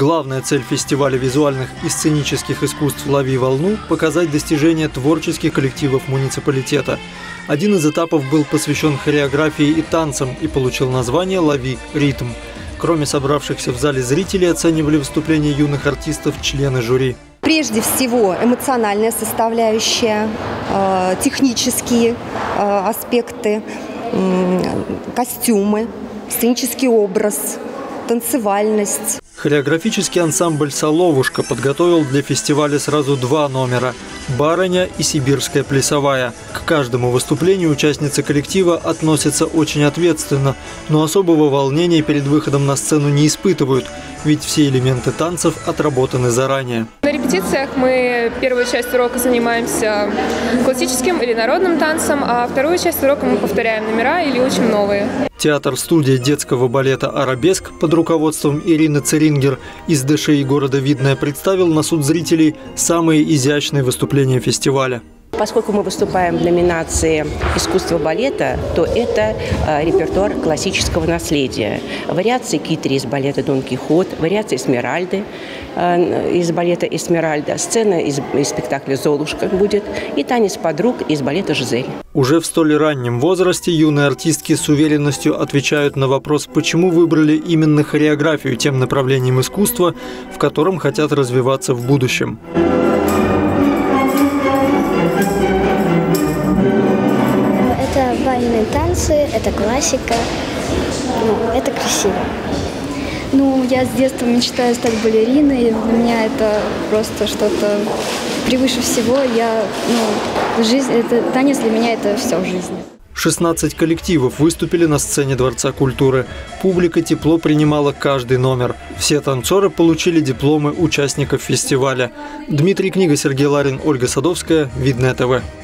Главная цель фестиваля визуальных и сценических искусств «Лови волну» – показать достижения творческих коллективов муниципалитета. Один из этапов был посвящен хореографии и танцам и получил название «Лови ритм». Кроме собравшихся в зале зрителей, оценивали выступления юных артистов члены жюри. Прежде всего эмоциональная составляющая, технические аспекты, костюмы, сценический образ, танцевальность. Хореографический ансамбль «Соловушка» подготовил для фестиваля сразу 2 номера – «Барыня» и «Сибирская плясовая». К каждому выступлению участницы коллектива относятся очень ответственно, но особого волнения перед выходом на сцену не испытывают, ведь все элементы танцев отработаны заранее. На репетициях мы первую часть урока занимаемся классическим или народным танцем, а вторую часть урока мы повторяем номера или учим новые. Театр-студия детского балета «Арабеск» под руководством Ирины Церингер из ДШИ города Видное представил на суд зрителей самые изящные выступления фестиваля. Поскольку мы выступаем в номинации «Искусство балета», то это репертуар классического наследия. Вариации Китри из балета «Дон Кихот», вариации Эсмеральды из балета «Эсмеральда», сцена из спектакля «Золушка» будет и танец подруг из балета «Жизель». Уже в столь раннем возрасте юные артистки с уверенностью отвечают на вопрос, почему выбрали именно хореографию тем направлением искусства, в котором хотят развиваться в будущем. Это бальные танцы, это классика, это красиво. Я с детства мечтаю стать балериной, для меня это просто что-то превыше всего. Танец для меня это все в жизни. 16 коллективов выступили на сцене Дворца культуры. Публика тепло принимала каждый номер. Все танцоры получили дипломы участников фестиваля. Дмитрий Книга, Сергей Ларин, Ольга Садовская, Видное ТВ.